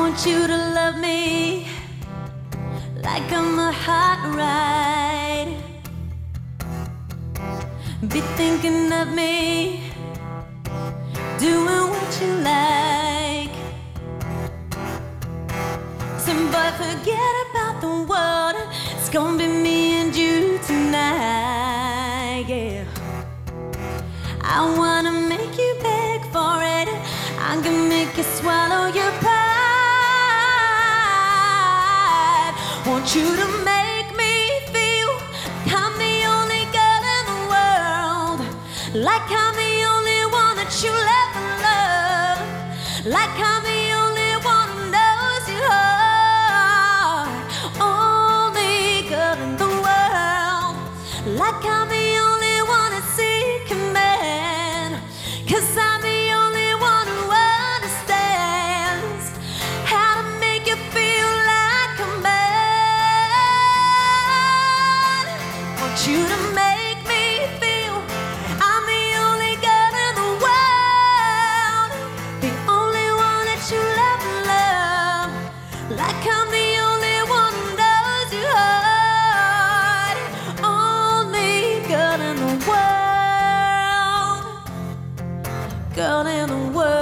want you to love me like I'm a hot ride. Be thinking of me, doing what you like. Some boy, forget about the world. It's gonna be me and you tonight, yeah. I wanna make you beg for it. I can make you swallow your pride. Want you to make me feel like I'm the only girl in the world, like I'm the only one that you'll ever love, like I'm the only one who knows your heart, only girl in the world, like I'm the only one that's seeking man, 'cause I'm the only one who understands how to make you feel like a man. Want you to make me feel I'm the only girl in the world, the only one that you'll ever love, like I'm the only one who knows your heart, only girl in the world, girl in the world.